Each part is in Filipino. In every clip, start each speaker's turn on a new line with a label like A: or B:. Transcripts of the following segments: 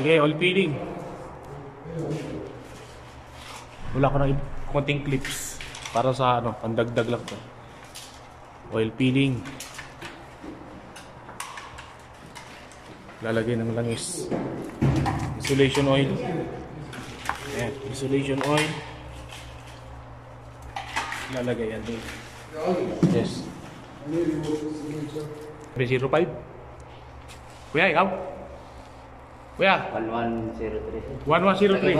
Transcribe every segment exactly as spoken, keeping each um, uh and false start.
A: Sige, oil peeling. Wala ko ng konting clips para sa ano, pandagdag lang to. Oil peeling. Lalagay ng langis. Insulation oil. Ayan, insulation oil. Lalagay yan din. Yes. three zero five. Kuya, ikaw? Kuya?
B: one one zero three.
A: one one zero three.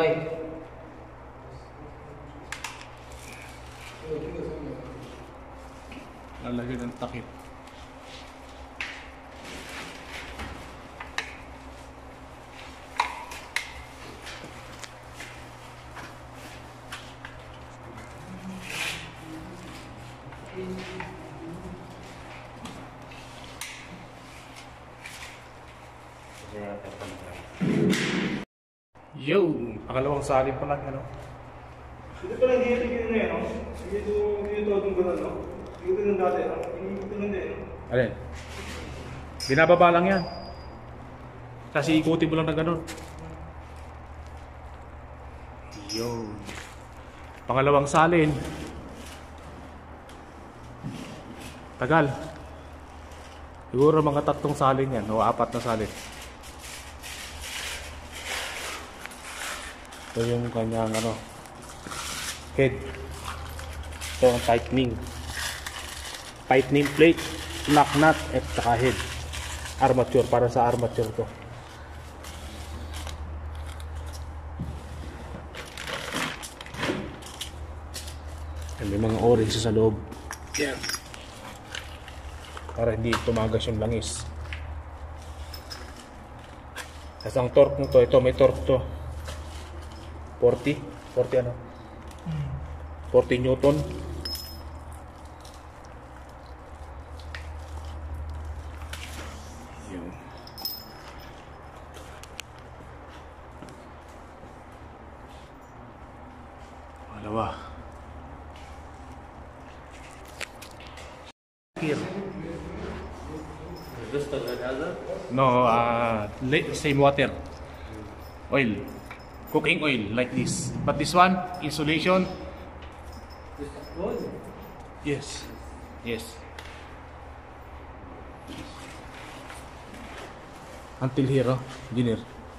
A: Lalagay ng takip. Yo, pangalawang salin pa lang, ano?
C: Ito pala hindi ito gano'n eh, no? Hindi ito, hindi ito itong gano'n, no? Hindi ito ng dati, no? Hindi ito ng din, no?
A: Alin? Binababa lang yan. Kasi ikutin mo lang na gano'n. Yo. Pangalawang salin. Tagal. Siguro mga tatlong salin yan, o apat na salin. Ito yung kanyang ano, head. Ito ang tightening. Tightening plate, lock nut, at saka head. Armature, para sa armature to. May mga orange sa loob. Yan. Para hindi tumagas yung langis. Tapos ang torque nito, ito may torque to. forty, forty ano? forty newton. Yun. Dalawa. Here. No, uh, same water. Oil. Cooking oil like this. But this one, insulation. Yes. Yes. Until here, oh, engineer.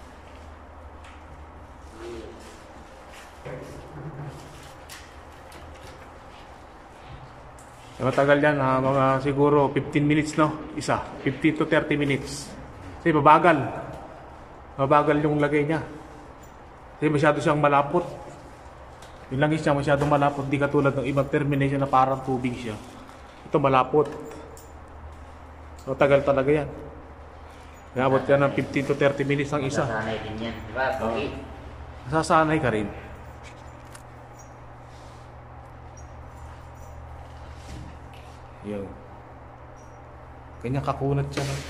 A: Matagal yan, ha? Mga siguro fifteen minutes, no? Isa, fifteen to thirty minutes. Kasi mabagal. Mabagal yung lagay niya. Kasi masyado siyang malapot. Yung langis niya masyadong malapot. Di katulad ng ibang termination na parang tubig siya. Ito malapot. Matagal talaga yan. Nabot yan ng fifteen to thirty minutes ang isa.
B: Masasanay din yan, di ba? Okay.
A: Masasanay ka rin. Yo. Kanya kakunat siya, no?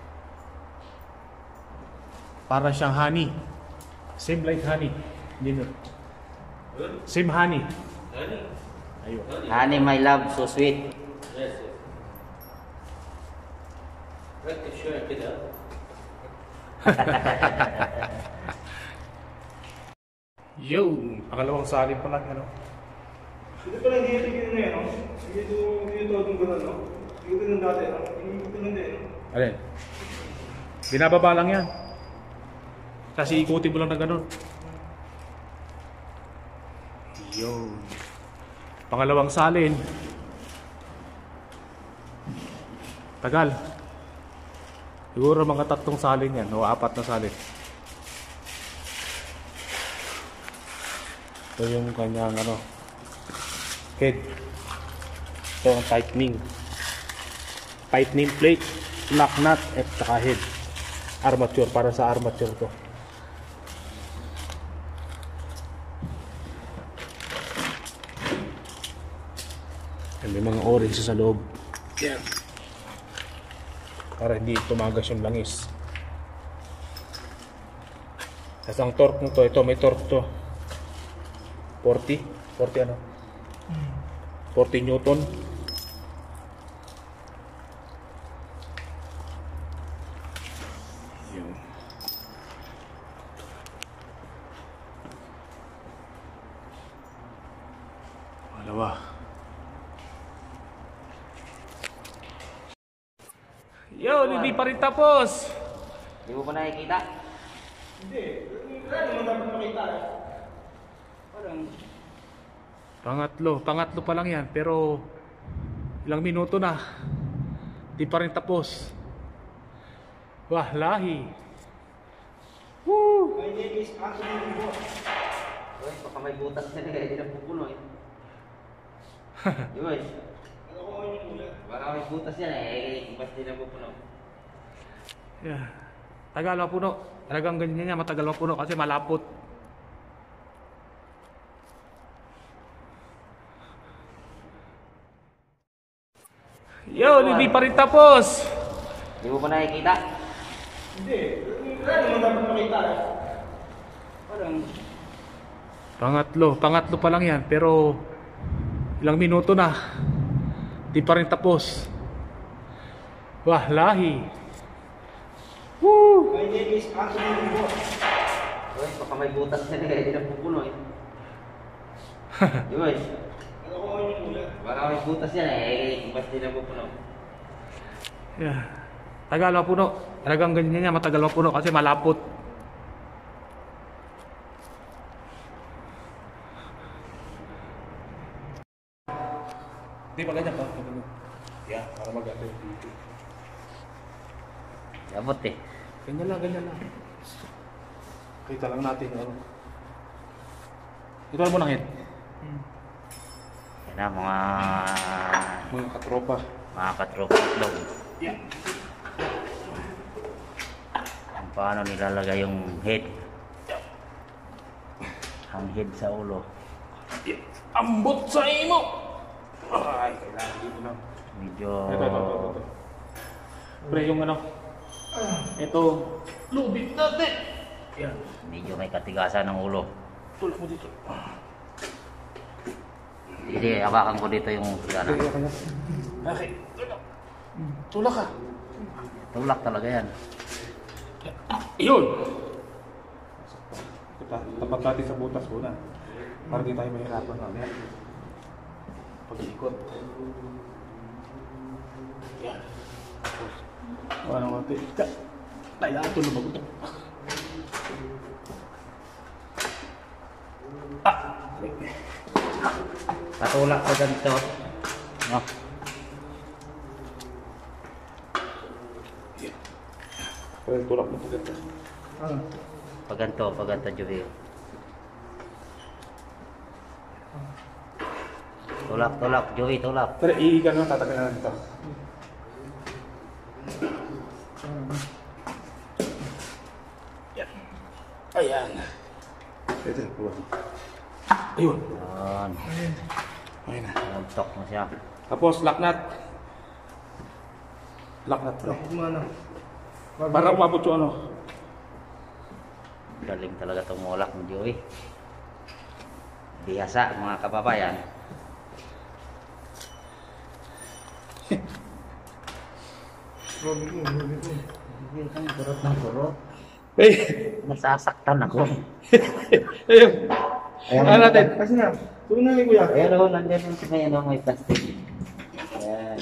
A: Para siyang honey. Same like honey. Hindi, no? Same honey. Honey? Ayun.
B: Honey, my love, so sweet.
D: Yes, yes. ركز شوية كده.
A: Yo, pangalawang salin pa lang, ano?
C: Ito pala hindi ito gano'n eh, no? Hindi ito, hindi ito itong gano'n, no? Hindi ito ng dati, no? Hindi ito ng din, no?
A: Alin? Binababa lang yan. Kasi ikutin mo lang na gano'n. Yo. Pangalawang salin. Tagal. Siguro mga tatlong salin yan, o apat na salin. Ito yung kanyang ano, head. Ito ang tightening. Tightening plate, lock nut, at saka head. Armature, para sa armature to. May mga orange sa loob. Yan. Para hindi tumagas yung langis. Tapos ang torque nito, ito may torque to. forty, forty ano? forty newton. Yun. Dalawa. Yo, hindi pa rin tapos.
B: Di mo pa nakikita?
C: Hindi. Kaya naman dapat makita eh.
B: Parang...
A: Pangatlo, pangatlo pa lang yan, pero ilang minuto na. Di pa rin tapos. Wah, lahi. Woo!
C: My name is Anthony Limbo.
B: Uy, baka may butas na eh. Hindi na pupuno eh. Yun.
C: Ano ko yung mula?
B: Baka may butas yan eh. Basta hindi na pupuno.
A: Yeah. Tagal mapuno. Talagang ganyan niya, matagal mapuno kasi malapot. Yo, hindi pa rin tapos.
B: Di mo pa nakikita?
C: Hindi. Kaya naman dapat makita eh.
B: Parang...
A: Pangatlo, pangatlo pa lang yan, pero ilang minuto na. Di pa rin tapos. Wah, lahi. Woo!
C: My name is Anthony Limbo.
B: Uy, baka may butas na eh. Hindi na pupuno eh. Yun.
C: Ano ko yung mula?
B: Baka may butas yan eh. Basta hindi na pupuno.
A: Yeah. Tagal mapuno. Talagang ganyan niya, matagal mapuno kasi malapot. Hindi pa ganyan pa. Yeah, para mag-ato yung video.
B: Abot eh.
A: Ganyan lang, ganyan lang. Kita lang natin ano. Ito mo ng hit.
B: Yan na mga...
A: Mga katropa.
B: mga katropa itlog.
A: Yeah.
B: Kung paano nilalagay yung head. Ang head sa ulo.
A: Yeah. Ambot sa imo! Ay, kailangan dito lang.
B: Medyo...
A: Ito, ito, ito, ito. Pre, yung ano. Ito. Lubid natin! Yan.
B: Medyo may katigasan ng ulo.
A: Tulak mo dito.
B: Hindi, awakan ko dito yung... Ano,
A: Okay, okay. Okay, tulak. Tulak ka.
B: tulak talaga yan.
A: Yun! Tapat natin sa butas muna. Para di tayo mahirapan mamaya. Pag-ikot. Yan. Tapos, wala nang konti. Taya, ito lumag. Ah!
B: Patulak ko ganito. No?
A: Pero tulak mo ito. Ah.
B: Pag ganito, pag ganito, Joey. Tulak, tulak, Joey, tulak.
A: Tara, iigan na, tatagal na ito. Yan. Ayan. Ito, puwa. Ayun.
B: Yan.
A: Ayun na.
B: Nagtok mo siya.
A: Tapos, laknat. Laknat, bro.
C: Kumana.
A: Para umabot yung ano.
B: Galing talaga tumulak mo, Joey. Bihasa, mga kababayan.
C: Grabe ko, grabe ko.
B: Hindi kang kurot ng kurot.
A: Hey!
B: Nasasaktan ako.
A: Ayun. Ano natin?
C: Kasi na. Tulong na ni kuya.
B: Pero nandiyan yung may, ano, may plastic. Ayan.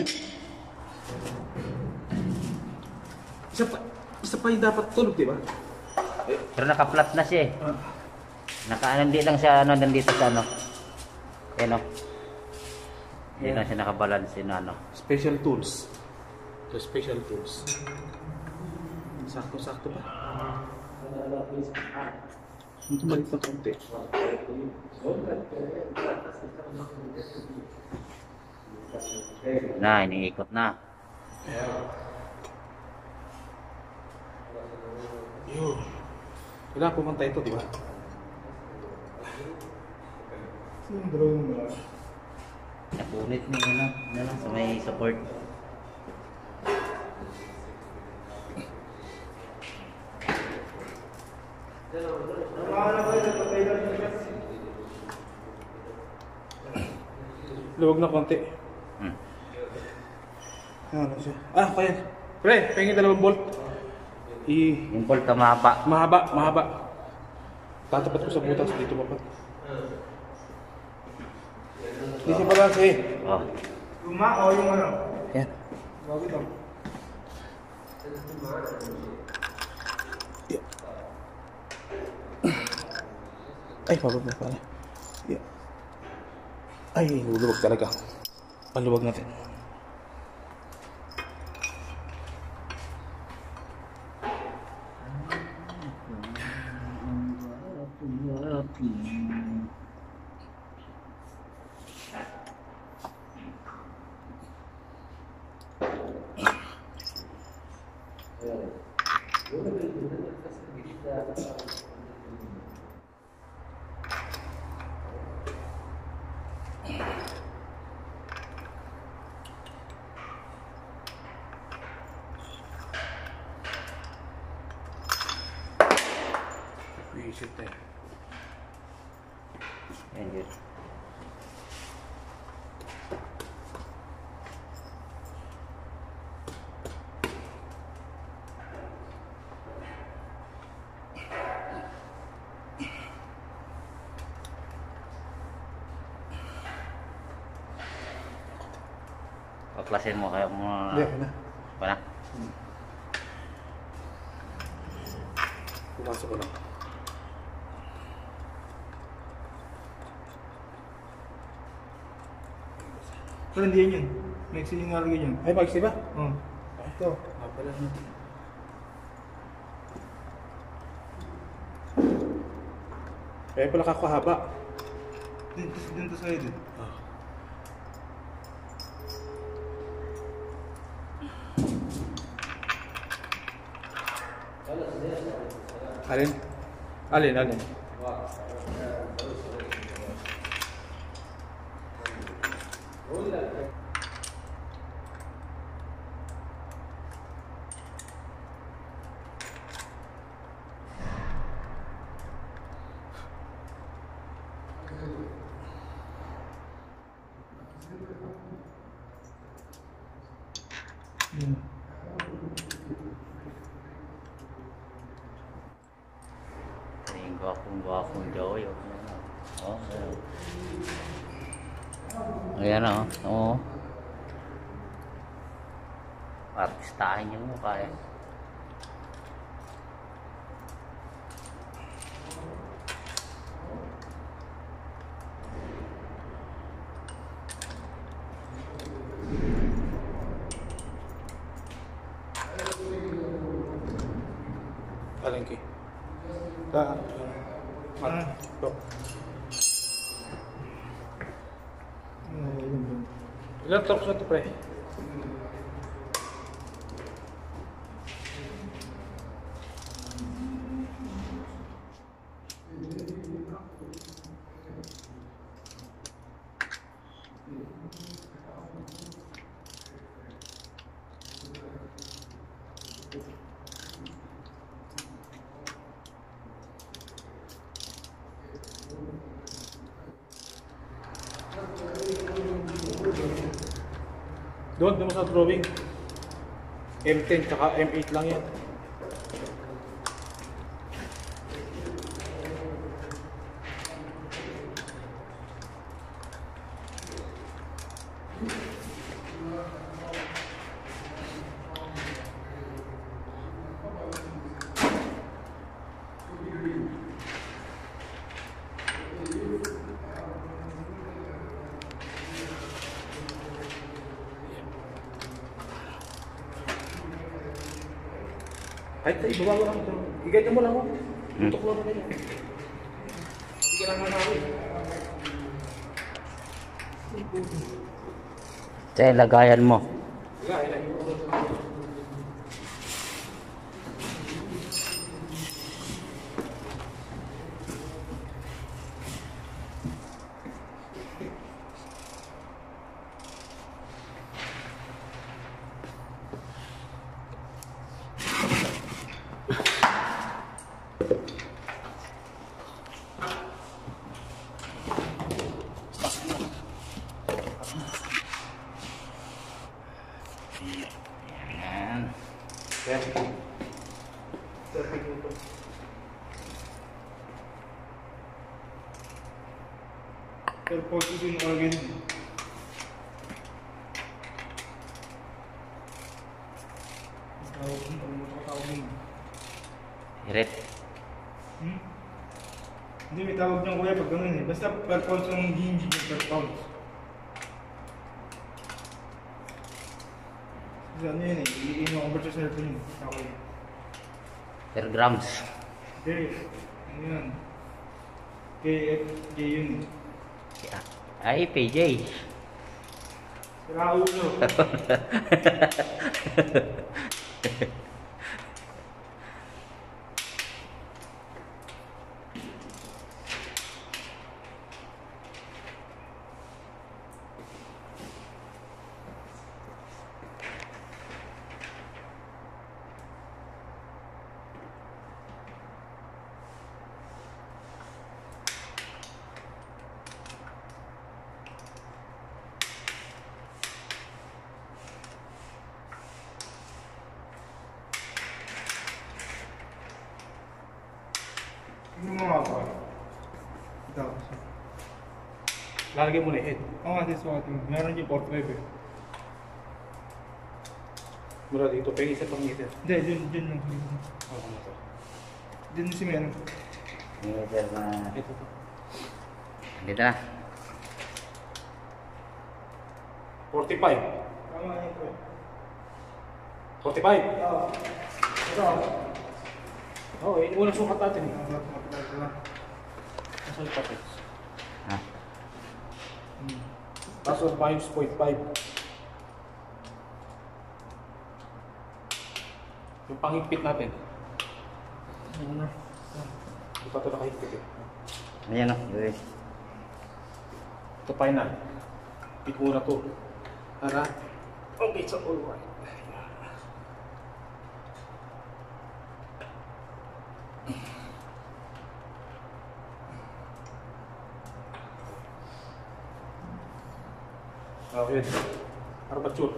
A: Isa pa, isa pa yung dapat tulog, di ba?
B: Pero naka-flat na siya eh. Naka, ano, hindi lang siya, ano, nandito sa ano. Ayan o. Hindi lang siya nakabalance yun, ano.
A: Special tools. The special tools. Sakto-sakto ba? Ito maliit na konti.
B: Na, iniikot na.
A: Yun. Kailangan pumunta ito, di ba?
C: Sino yung dalawang mga?
B: Napunit niya, ano, ano, sa may support.
A: Luwag na konti.
B: Hmm.
A: Ano siya? Ah, kaya. Pre, pengin dalawang bolt. I...
B: Yung bolt na mahaba.
A: Mahaba, mahaba. Tatapat ko sa butas dito papat. Hindi siya balanse eh.
B: Oh.
C: Yung ma o yung ano?
A: Yan.
C: Bakit lang?
A: Ay, pababa pala. Yeah. Ay, luluwag talaga. Paluwag natin. Visit eh.
B: Yan yun. Paklasin mo kayo mga...
A: Hindi, na.
B: Pa na?
A: Pumasok ko lang.
C: Pero hindi yan yun. Next yung nalagay yun.
A: Ay, mag-si ba?
C: Oo.
A: Ito. Napala natin. Kaya pala kakahaba.
C: Dito, dito sa edit.
A: Alin? Alin, alin?
C: Hmm.
B: Yung gwapong-gwapong Joey. Oh, ayan. Ayan o. Oo. Artistahin yung mukha eh.
A: Alin ki? Ta.
C: Ah.
A: Ito.
C: Ah, yun, yun.
A: Ilang trucks na ito, pre? Doon, doon sa drawing. M ten tsaka M eight lang yan. Kahit sa ibaba mo lang ito. Iganyan mo lang ako.
B: Hmm.
A: Tutok lang na Hindi ka lang nanawin.
B: Ito yung lagayan mo.
A: Wala, ilan yung
B: Ayan.
A: thirty
C: post kasi yung nakalagay din. Tawag mo, ano mo tawag mo?
B: Hirit.
C: Hmm? Hindi, may tawag niyang kuya pag ganun eh. Basta per pounds ang hingi niya per pounds. Kasi ano yun eh, i-in mo convert sa cellphone yun. Okay.
B: Per grams.
C: Hindi, ano yun? K F J yun eh.
B: Ay, P J.
C: Sira ulo. Ano mo nga ba? Ito.
A: Lalagay mo na yung head.
C: Oo nga, this one. Meron yung forty-five eh.
A: Mula dito, pwede isa pang meter.
C: Hindi, dun, dun lang.
A: Oo, ano to?
C: Dun si Meno.
B: Meter na.
A: Ito to.
B: Dito na.
A: forty-five.
C: Tama yun ko.
A: forty-five.
C: Oo. Ito.
A: Oo, oh, yung unang sukat natin eh.
C: Ito. Ito.
A: Nasa yung packets.
B: Ha?
C: Hmm.
A: Tapos minus zero point five. Yung panghigpit natin.
C: Ano na?
A: Ito ito nakahigpit eh.
B: Ayan o. Gawin.
A: Ito final. Higpit muna to. Para. Okay, so all right. Oh, yun. Para batsur.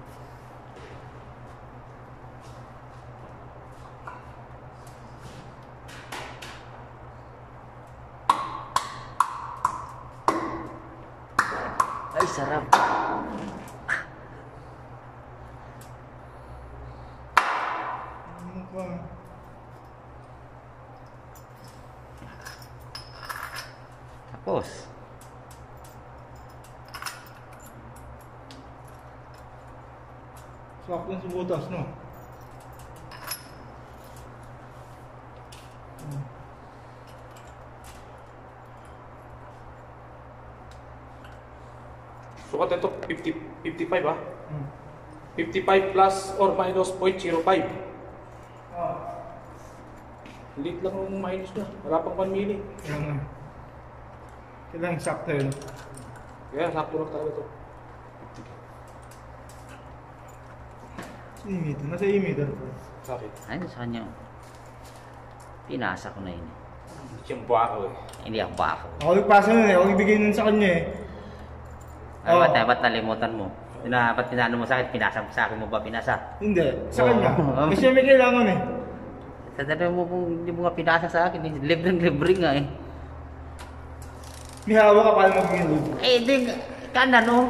B: Ay, sarap.
C: Ano pa?
B: Tapos.
C: Sakto sa butas, no? Hmm.
A: Sukat ito fifty, fifty-five ah.
C: Hmm.
A: fifty-five plus or minus zero point zero five.
C: Ah.
A: Lit lang yung minus niya. Wala pang one milli.
C: Yan nga. Kailangan sakto yun.
A: Kaya sakto lang talaga ito.
C: Emitter. Nasa emitter po.
A: Sakit.
B: Ay, sa kanya. Pinasa ko na yun. eh.
A: Hindi siyang buwako eh.
B: Hindi ako bako.
C: Ako nagpasa nun eh. Ako ibigay nun sa kanya eh.
B: Ay,
C: Oo.
B: ba't, ba't nalimutan mo? Pina, ba't pinano mo sa akin? Pinasa mo sa akin mo ba pinasa?
C: Hindi. Sa
B: Oo.
C: kanya. Kasi may kailangan eh.
B: Sa dali mo kung hindi mo nga pinasa sa akin. eh. Libreng libre nga eh.
C: May hawak ka paano magiging load.
B: Eh, di, kanan no?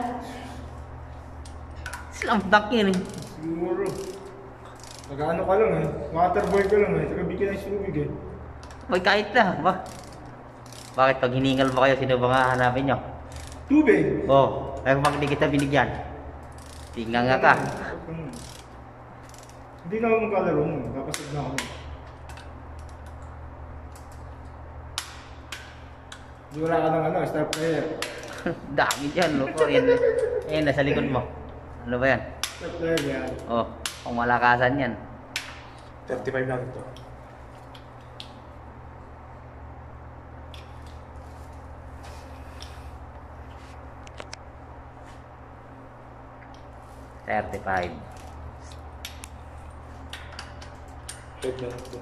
B: Slam dunk yun eh.
C: Siguro. Nag-ano ka lang eh. Waterboy ka lang eh. Saka bigyan ng sinubig eh.
B: May kahit na, ba? Bakit pag hiningal mo kayo, sino ba nga hanapin nyo?
C: Tubig!
B: Oh, ay kung bakit di kita binigyan? Tingnan nga ka.
C: Hindi na ako magkalaro nun. Kapasag na ako nun. Hindi wala ka ng ano, star player.
B: Dami dyan, loko. Yan, yan, nasa likod mo. Ano ba yan?
C: Star player yan.
B: Oh, kung malakasan yan.
A: thirty-five lang ito.
B: thirty-five.
A: Head na ito.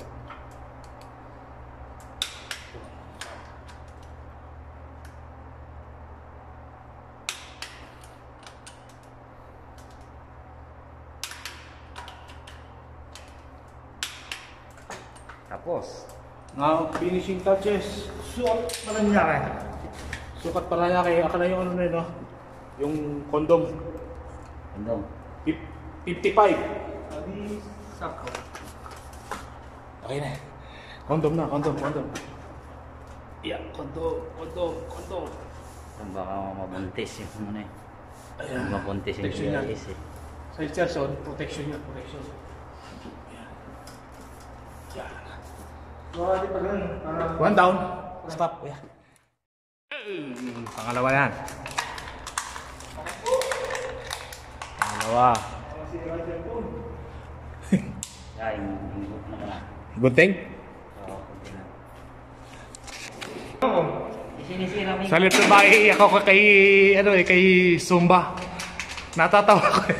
B: Tapos,
A: Now, finishing touches.
C: Suot pa lang niya eh.
A: Sukat pala niya kay aka na yung ano na yun, no? Yung kondom.
B: Kondom.
A: Fif- fifty-five.
C: Adi, sakto.
A: Okay na. Kondom na, kondom, kondom. Yeah, kondom, kondom, kondom.
B: Baka mabuntis yung ano eh.
A: Ayan.
B: Mabuntis yung
A: Protection yan.
B: guys eh.
A: Sa Sterson, protection yan, protection. Ayan. Yan.
C: So, adi pa ganun. Para...
A: One down. Stop. Yeah. Pangalawa yan. Pangalawa.
C: Masira yung cellphone.
B: Ay, hinggop na ka na.
A: Gunting?
B: Oo, kunti na.
C: Ako.
B: Sinisira mo
A: Sa little ba, iiyak ako kay, ano eh, kay Zumba. Natatawa ko eh.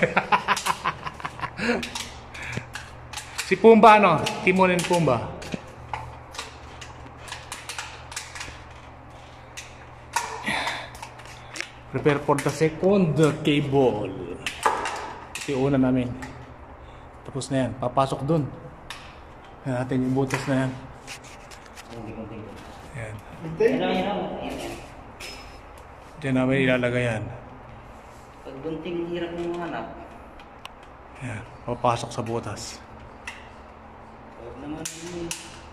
A: Si Pumba, ano? Timon and Pumba. Prepare for the second cable. Ito yung una namin. Tapos na yan. Papasok dun. Yan natin yung butas na yan.
B: Kunti-kunti.
A: Yan.
C: Hintay.
B: Yan lang, yan lang. Yan, yan.
A: Diyan namin ilalagay yan.
B: Pag gunting hirap mo hanap.
A: Yan. Papasok sa butas.
B: Huwag naman yun.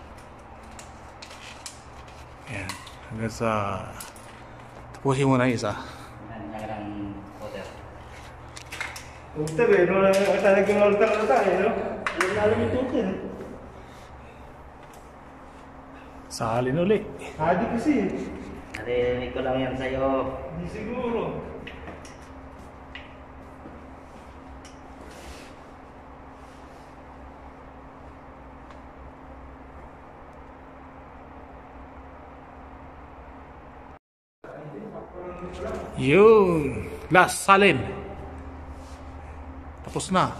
A: Yan. Hanggang sa... Tapusin mo na yung isa.
B: Yan, yan lang water.
C: Tutor eh, no? Talagang altar na tayo, no? Alam na alam yung tutor.
A: Salin ulit.
C: Hadi kasi.
B: Narinig ko lang yan sa'yo.
C: Hindi siguro.
A: Yun. Last salin. Tapos na.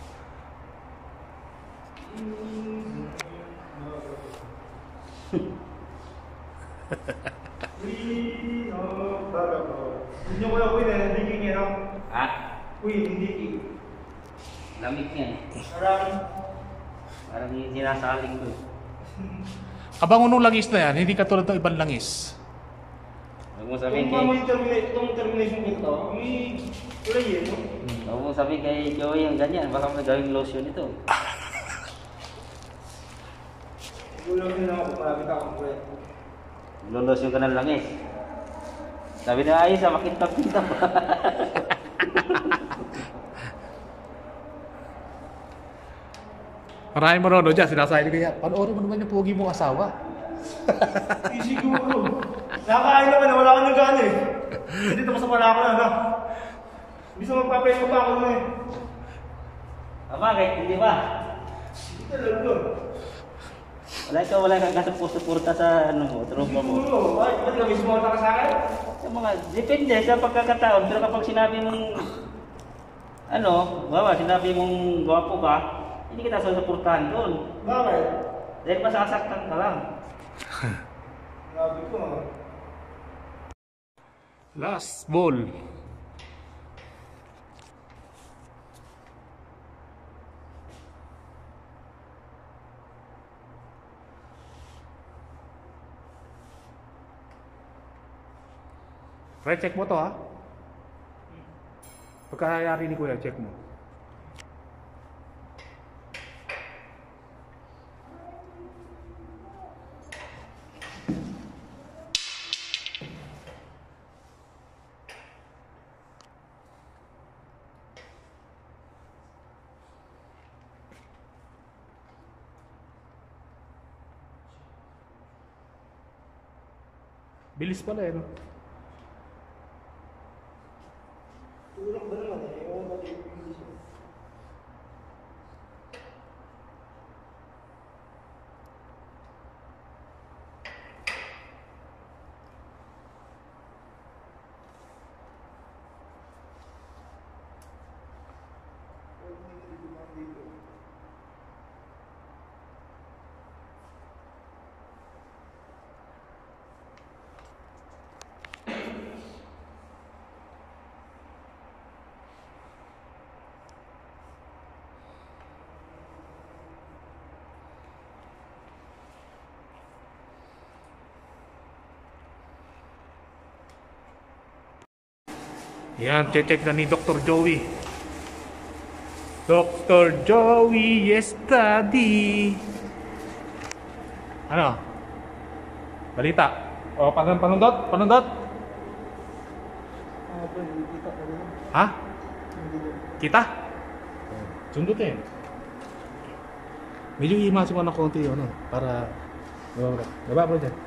C: Uy, oh, baga po. Hindi ko lang uwi na, hindi king yan, no?
B: Ha?
C: Uy, hindi king.
B: Lamig nga eh.
C: Parang,
B: Parang yung sinasaling ko eh.
A: Abang unong langis na yan, hindi katulad ng ibang langis.
B: Huwag mo sabihin
C: kung mo
B: kay...
C: yung termination, itong termination ito, uy, kulay eh, no?
B: Huwag mo sabihin kay Joey yung ganyan. Baka may gawing lotion ito.
C: Gulang din ako kung malapit ako kulay.
B: Lulosyon ka ng langis. Sabi na ayos ah, makintap-kintap.
A: Maraming manonood dyan, sinasabi ko yan. Panoorin mo naman yung pogi mong asawa.
C: Hindi siguro. Nakakain naman na wala ka ng gana eh. Hindi tapos na wala ako na, no? Bisa magpapayin mo pa ako na eh.
B: Ah, bakit? Hindi ba?
C: Hindi talaga.
B: Wala ka, wala kang kasuporta sa ano mo, tropa mo.
C: Siguro. Bakit? Ba't ka mismo ka sa akin?
B: Sa mga, depende sa pagkakataon. Pero kapag sinabi mong, ano, bawa, sinabi mong gwapo ka, hindi kita susuportahan doon.
C: Bakit?
B: Dahil masasaktan ka lang.
C: Sabi ko ah.
A: Last ball. Pre, check mo to ha. Pagkayari ni Kuya, check mo. Bilis pala eh, no?
C: Tulak ba naman eh? Ewan ba yung English eh?
A: Yan, check na ni Doctor Joey. Doctor Joey, yes daddy. Ano? Balita. O, pan panundot? Panundot? Ha? Kita? Sundutin. Medyo iimasin ko ng konti yun, ano, para... Baba, baba bro dyan.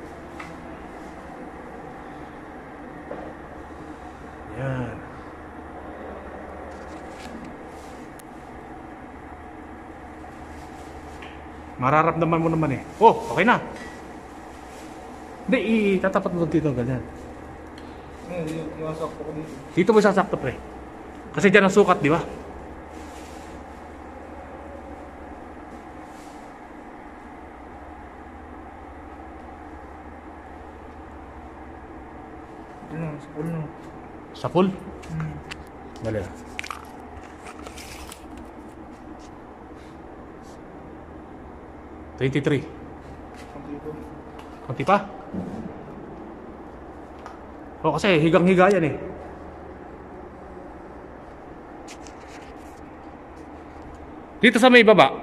A: Yan. Mararamdaman mo naman eh. Oh, okay na. Hindi, itatapat mo dito, ganyan.
C: Yung sakto ko dito.
A: Dito mo sasakto, pre. Kasi dyan ang sukat, di ba?
C: Ano, sa pool na.
A: Sa full?
C: Hmm.
A: Dali. twenty-three.
C: Dito.
A: Konti pa? O kasi higang-higa yan eh. Dito sa may baba.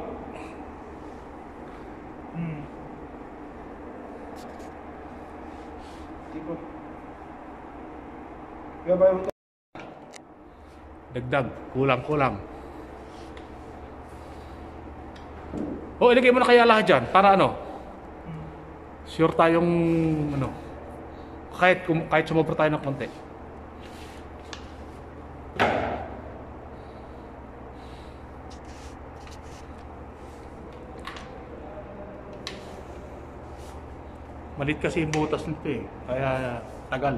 C: Hmm. Tipo. Kaya ba yung
A: Dagdag. Kulang-kulang. O, ilagay mo na kaya lahat dyan. Para ano? Sure tayong ano. Kahit, kum- kahit sumobra tayo ng konti. Malit kasi yung butas nito eh. Kaya tagal.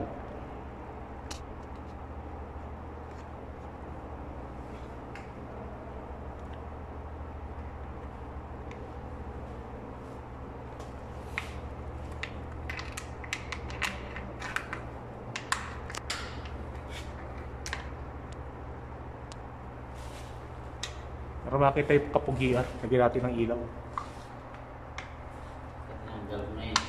A: Para makita yung kapugian. Lagyan natin ng ilaw.
B: Ang galap na yun.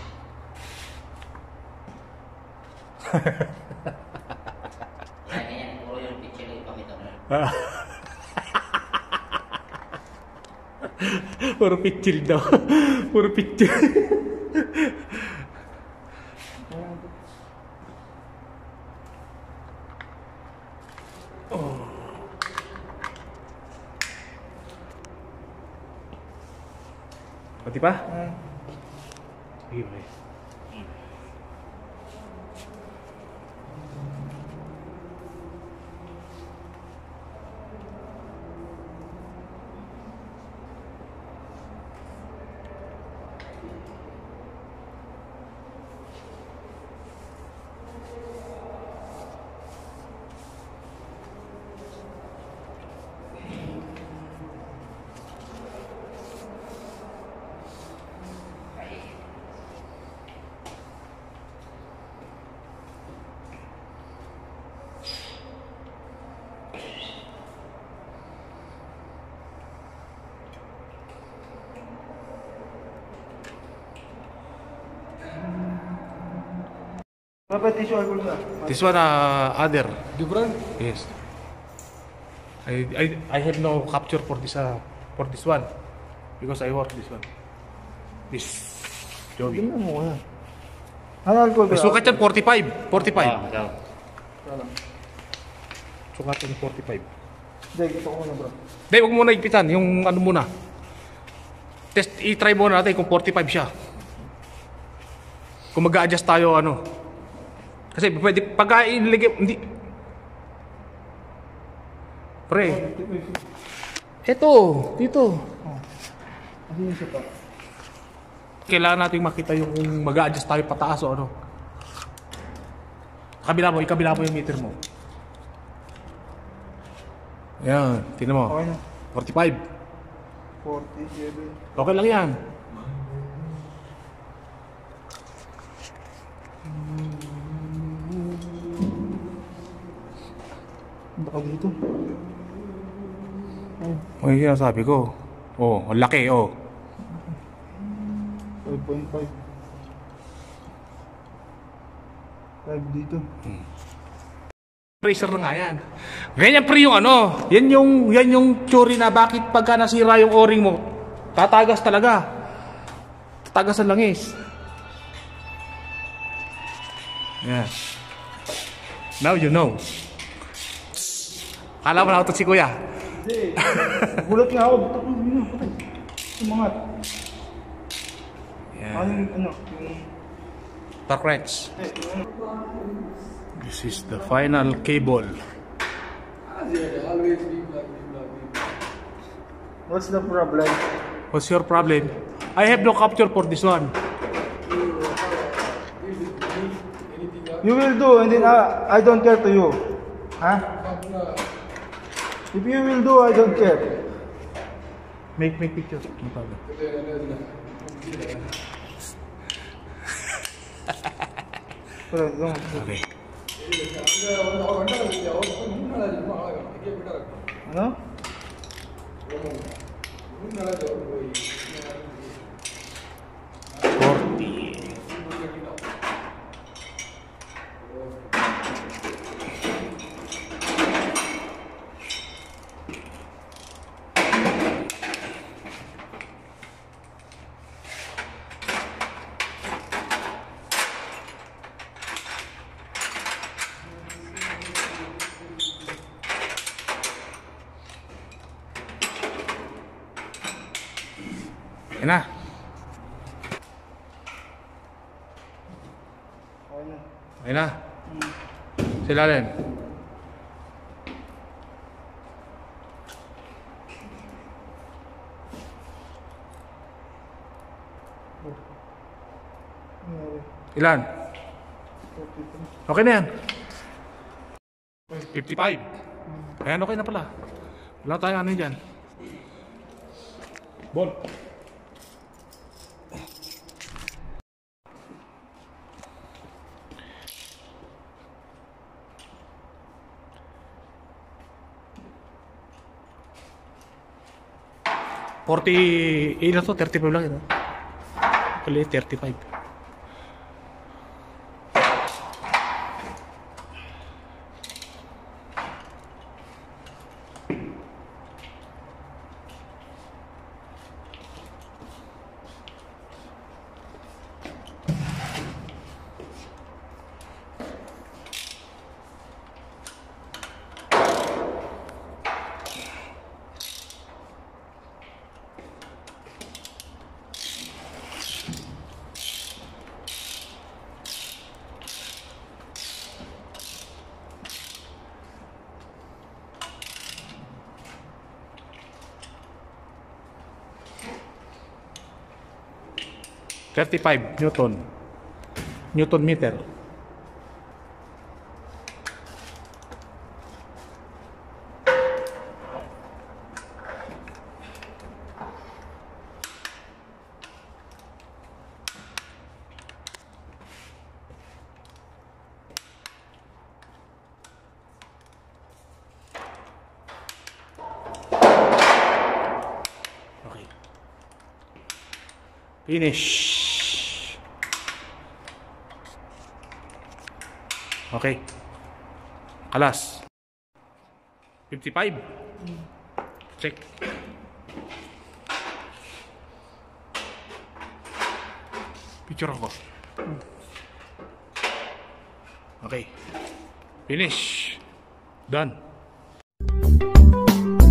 B: Kaya ganyan, puro yung picture yung ipakita mo.
A: Puro pitchil daw. Puro pitchil. Oh. Pati pa?
C: Hmm.
A: Sige, pre.
C: Dapat tissue alcohol na.
A: This one, uh, other.
C: Gibran?
A: Yes. I, I, I have no capture for this, uh, for this one. Because I work this one. This. Joey.
C: Tingnan mo nga. Ano alcohol ba?
A: May sukat yan, forty-five. forty-five.
B: Ah, ikaw.
C: Alam.
A: Sukat yan, forty-five.
C: Hindi, gusto ko na bro.
A: Hindi, huwag muna ipitan. Yung ano muna. Test, i-try muna natin kung forty-five siya. Kung mag-a-adjust tayo, ano. Kasi pwede, pagka iligay, hindi. Pre. Eto, dito.
C: Ano yung siya pa?
A: Kailangan natin makita yung mag-a-adjust tayo pataas o ano. Kabila mo, ikabila mo yung meter mo. Ayan, tingnan mo.
C: Okay na.
A: forty-five.
C: forty-seven.
A: Okay lang yan.
C: Baka dito. Ay,
A: Ay, sinasabi ko. Oh, ang laki, oh.
C: five point five. five dito.
A: Racer na nga yan. Ganyan pre yung ano, yan yung, yan yung theory na bakit pagka nasira yung o-ring mo, tatagas talaga. Tatagas ang langis. Yan. Now you know. Kala mo na ako to si kuya.
C: Hindi. Gulat nga ako. Ba't ako yun? Patay. Sumangat.
A: Yan.
C: Ano yung ano? Yung...
A: Torque wrench.
C: Eh, yung ano?
A: This is the final cable.
C: What's the problem?
A: What's your problem? I have no capture for this one.
C: You will do and then I, I don't care to you. Huh? If you will do, I don't care.
A: Make make picture. No problem.
C: Pero, yung...
A: Okay.
C: Ano?
A: forty. Yan na.
C: Okay na.
A: Ayun na. Sa ilalim. Ilan? Okay na yan. fifty-five. Ayan, okay na pala. Wala tayo ano dyan. Ball. forty, ilan to? thirty-five lang ito. Kali, thirty-five. thirty-five Newton. Newton meter. Okay. Finish. Okay. Kalas. fifty-five. Check. Picture ako. Okay. Finish. Done.